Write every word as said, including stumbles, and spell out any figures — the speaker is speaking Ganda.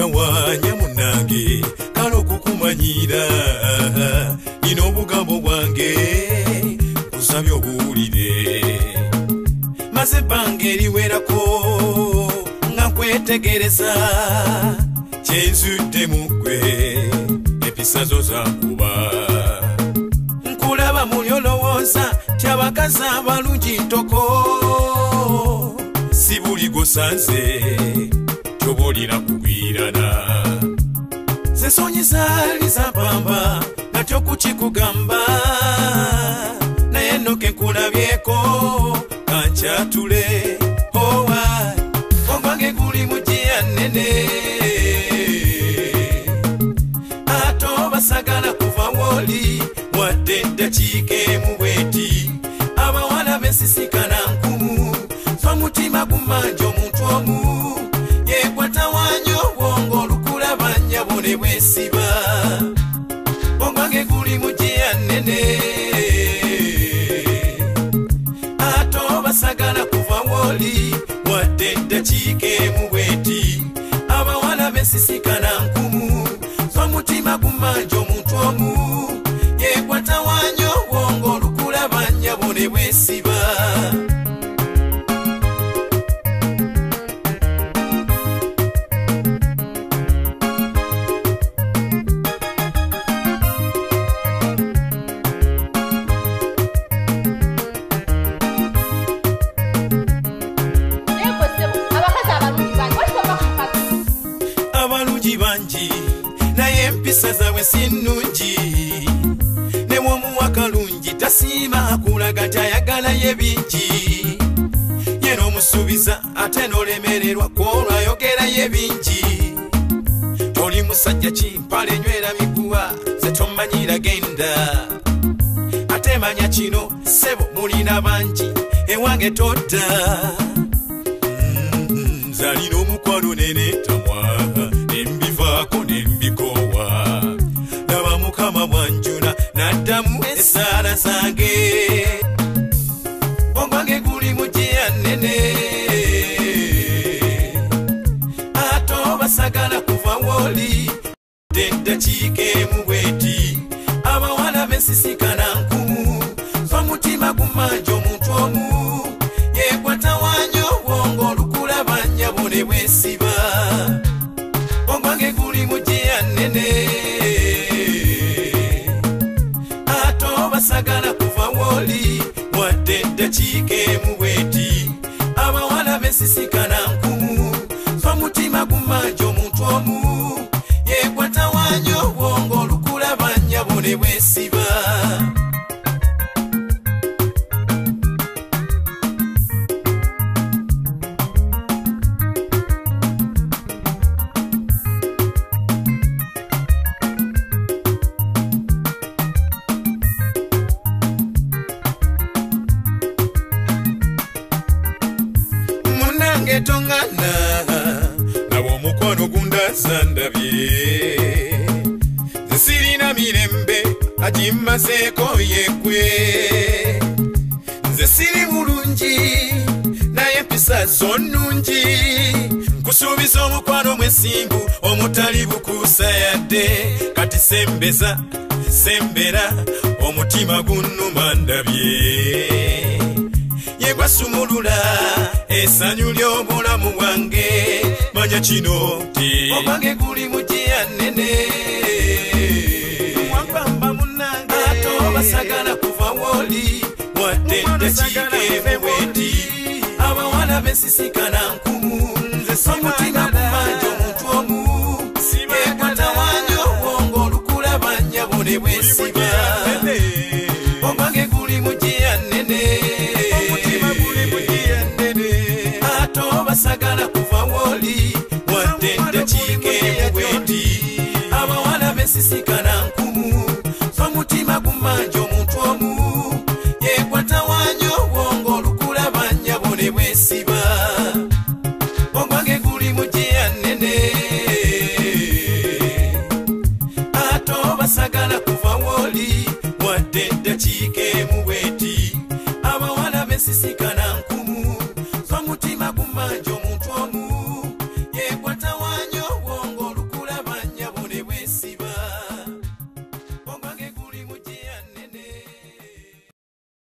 kwetawanya munange kalo kukumanyira nino obugambo bwange kusabye obuwulire maze ebbanga eriwerako nga nkwetegereza kyenzudde mu ggwe empisa zo zankuba nkulaba muli olowooza ti abakazi abalungi ntoko si buli gosanze kyoba olina kugwirana zensonyi zaali zampamba natyo kukikugamba naye nno ke nkulabyeko kankyatule owa ogwange guli mu gyeya nnene ate obasagala kuva woli wadde eddakiika emu bweti abawala besisikana nkumu z'omutima gumanja omuntu omu yekwatawanya obwongo olukulabanya bone bwesiba ogwange guli mu gyeya nnene ate obasagala kuva woli wadde eddakiika emu bweti abawala besisikana nkumu z'omutima gumanja omuntu omu yekwatawanya obwongo olukulabanya bone bwesiba abalungi bangi naye empisa zaabwe si nnungi ne bw'omuwa kalungi tasiima akulaga tayagalayo bingi ye n'omusuubiza ate n'olemererwa kwolwayogerayo bingi oli musajja kimpale nywera miguwa ze tomanyira genda ate manya kino ssebo mulina bangi ewange todda nzalina omukwano nenetamwa nembivaako nembikowa laba mukama bwanjuna naddamu esaala zange ogwange guli mu gyeya nnene ate obasagala kuva woli deddakiika emu bweti abawala besisikana nkumu z'omutima gumanja omuntu omu yekwatawanya obwongo olukulabanya bone bwesiba ogwange guli mu gyeya nnene ate obasagala kuva woli wadde eddakiika emu bweti abawala besisikana nkumu z'omutima gumanja omuntu omu yekwatawanya obwongo olukulabanya bone bwesiba munange tongana nabo omukwano gundaza ndabye nze sirina mirembe agimazeeko yekwe nze siri bulungi naye empisa zo nnungi nkusuubiza omukwano mwesimbu omutali bukuusa yadde kati sembeza sembera omutima gunnuma ndabye yegwasumulula essanyu ly'obulamu bwange manya kino ti ogwange guli mu gyeya nnene wampamba munnange ate obasagala kuva woli wadde eddakiika emu bweti abawala besisikana nkumu omutima gumanja omuntu omu yekwatawanya obwongo olukulabanya bone bwesiba